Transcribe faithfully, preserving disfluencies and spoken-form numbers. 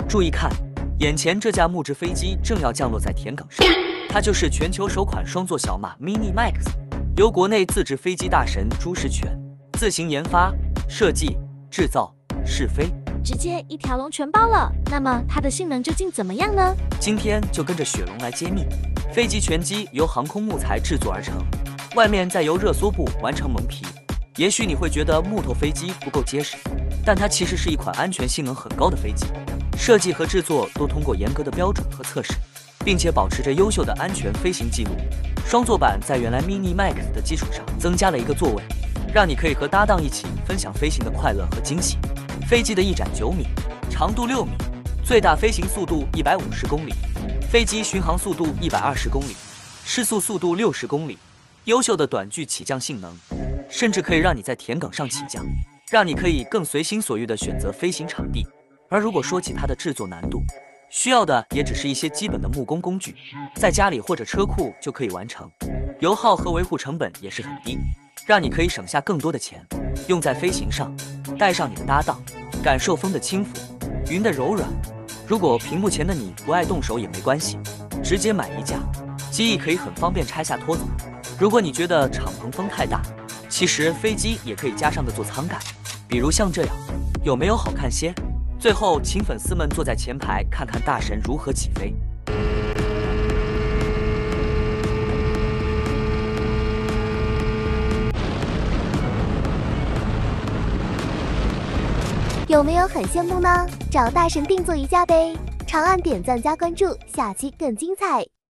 注意看，眼前这架木质飞机正要降落在田埂上，它就是全球首款双座小马 Minimax， 由国内自制飞机大神朱世全自行研发、设计、制造、试飞， 直接一条龙全包了。那么它的性能究竟怎么样呢？ 今天就跟着雪龙来揭秘。飞机全机由航空木材制作而成，外面再由热缩布完成蒙皮。也许你会觉得木头飞机不够结实，但它其实是一款安全性能很高的飞机。设计和制作都通过严格的标准和测试，并且保持着优秀的安全飞行记录。双座版在原来 Minimax 的基础上增加了一个座位，让你可以和搭档一起分享飞行的快乐和惊喜。飞机的翼展九米，长度六米，最大飞行速度一百五十公里，飞机巡航速度一百二十公里，失速速度六十公里，优秀的短距起降性能，甚至可以让你在田埂上起降，让你可以更随心所欲地选择飞行场地。而如果说起它的制作难度，需要的也只是一些基本的木工工具，在家里或者车库就可以完成，油耗和维护成本也是很低，让你可以省下更多的钱，用在飞行上。带上你的搭档，感受风的轻拂，云的柔软。如果屏幕前的你不爱动手也没关系，直接买一架，机翼可以很方便拆下拖走。如果你觉得敞篷风太大，其实飞机也可以加上个座舱盖，比如像这样，有没有好看些？最后，请粉丝们坐在前排看看大神如何起飞。 有没有很羡慕呢？找大神定做一架呗！长按点赞加关注，下期更精彩。